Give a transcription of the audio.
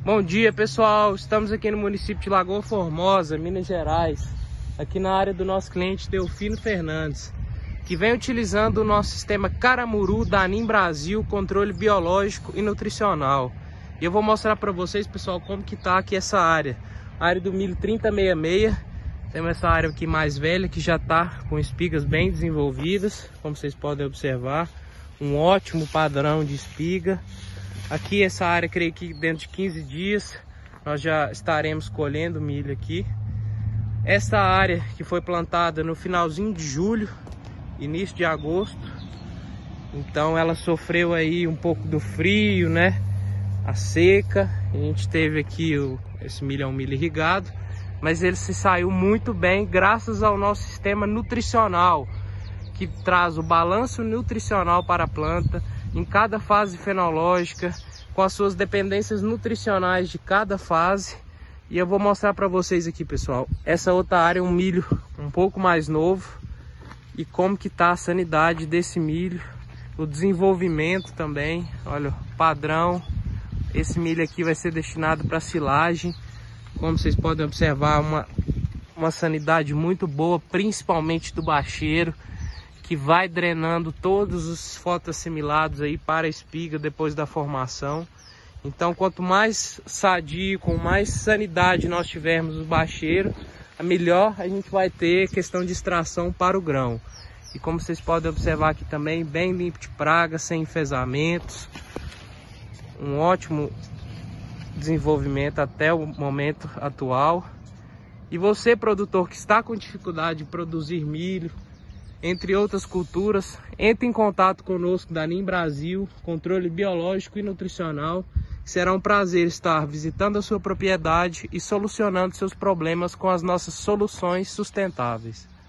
Bom dia, pessoal, estamos aqui no município de Lagoa Formosa, Minas Gerais, aqui na área do nosso cliente Delfino Fernandes, que vem utilizando o nosso sistema Caramuru da Anim Brasil, controle biológico e nutricional. E eu vou mostrar para vocês, pessoal, como que tá aqui essa área. A área do milho 3066, temos essa área aqui mais velha que já tá com espigas bem desenvolvidas, como vocês podem observar, um ótimo padrão de espiga. Aqui essa área, creio que dentro de 15 dias nós já estaremos colhendo milho aqui. Essa área que foi plantada no finalzinho de julho, início de agosto, então ela sofreu aí um pouco do frio, né? A seca. A gente teve aqui esse milho é um milho irrigado, mas ele se saiu muito bem graças ao nosso sistema nutricional, que traz o balanço nutricional para a planta em cada fase fenológica, com as suas dependências nutricionais de cada fase. E eu vou mostrar para vocês aqui, pessoal, essa outra área é um milho um pouco mais novo e como que tá a sanidade desse milho, o desenvolvimento também. Olha o padrão. Esse milho aqui vai ser destinado para silagem. Como vocês podem observar, uma sanidade muito boa, principalmente do bacheiro, que vai drenando todos os fotoassimilados aí para a espiga depois da formação. Então, quanto mais sadio, com mais sanidade nós tivermos o bacheiro, a melhor a gente vai ter questão de extração para o grão. E como vocês podem observar aqui também, bem limpo de praga, sem enfesamentos, um ótimo desenvolvimento até o momento atual. E você, produtor que está com dificuldade de produzir milho, entre outras culturas, entre em contato conosco da Anim Brasil, controle biológico e nutricional. Será um prazer estar visitando a sua propriedade e solucionando seus problemas com as nossas soluções sustentáveis.